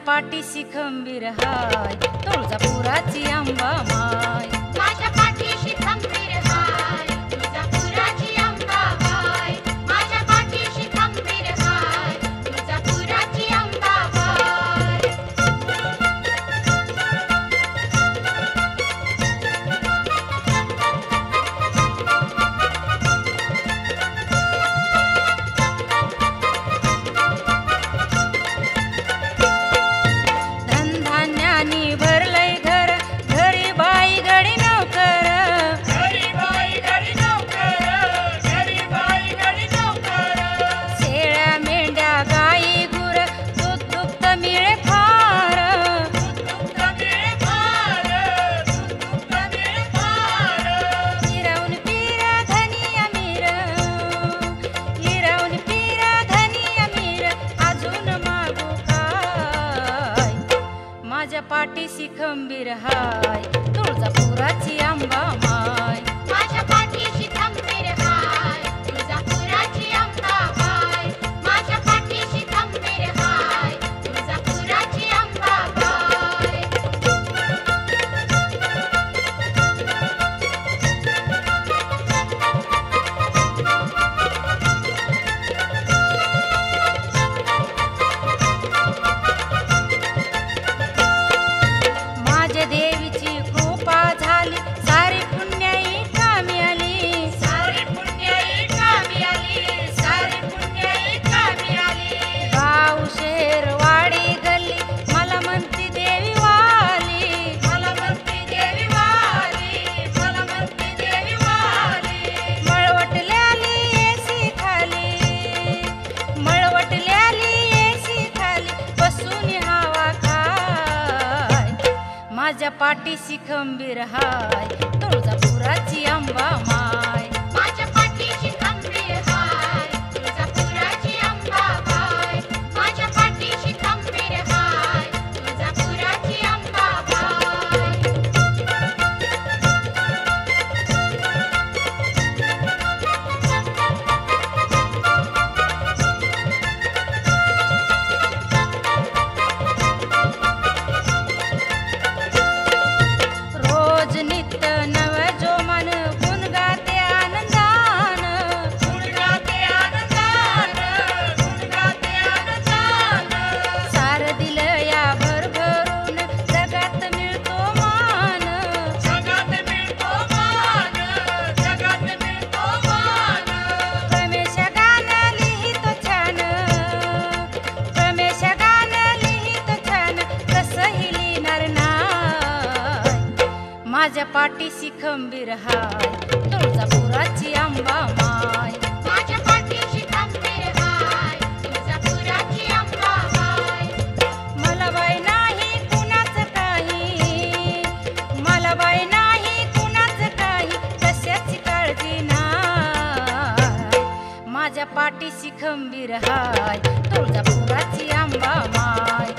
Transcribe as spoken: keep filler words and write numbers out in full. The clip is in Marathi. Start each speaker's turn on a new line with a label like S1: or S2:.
S1: पाठीशी खंबीर हाय तुळजापुराची अंबा माय।
S2: माझ्या पाठीशी खंबीर हाय तुळजापुराची अंबा माय। माझ्या पाठीशी खंबीर हाय तुळजापुराची अंबा माय।
S1: धनधान्यानी भरलंय घर घरी बाई गडी नौकर
S3: घरी बाई गडी नौकर घरी बाई गडी नौकर
S1: शेळ्या मेंढ्या गाई गुर दूध दुभत मिळे फार
S3: दुग्ध मिळे फार दुग्ध मिळे फार
S1: हिरावून पिरा धनी अमीर हिरावून पिरा धनी अमीर अजून मागू काय माझ्या पाठीशी खंबीर हाय तुळजापुराची अंबा माय।
S2: माझ्या पाठीशी खंबीर हाय तुळजापुराची अंबा माय। माझ्या पाठीशी खंबीर हाय तुळजापुराची अंबा माय।
S1: माझ्या देवीची कृपा झाली सारी पुण्याई कामी आली
S3: सारी पुण्याई कामी आली सारी पुण्याई कामी आली
S1: गाव शहर वाडी गल्ली मला म्हणती देवी वाली
S3: मला म्हणती देवी वाली मला म्हणती देवी वाली
S1: मळवटल्याली एसी खाली मळवटल्याली एसी खाली बसून हवा खाय माझ्या पाठीशी खंबीर हाय तुळजापुराची अंबा माय।
S2: माझ्या पाठीशी खंबीर हाय तुळजापुराची अंबा माय। माझ्या पाठीशी खंबीर हाय तुळजापुराची अंबा माय।
S1: रोज नित्य नव जो मन गुण गाते आनंदान
S3: गुण गाते आनंदान गुण गाते आनंदान
S1: सार दिलं या भरभरून जगात मिळतो मान
S3: जगात मिळतो मान जगात मिळतो मान
S1: रमेश गाणं लिहितो छान रमेश गाणं लिहितो छान कसंही लिहिणार नाही माझ्या पाठीशी खंबीर हाय तुळजापुराची अंबा माय।
S2: माझ्या पाठीशी खंबीर हाय तुळजापुराची अंबा माय।
S1: मला बाई नाही कुणाचं काही मला बाई नाही कुणाचं काही कशाची काळजी नाही माझ्या पाठीशी खंबीर हाय तुळजापुराची अंबा माय।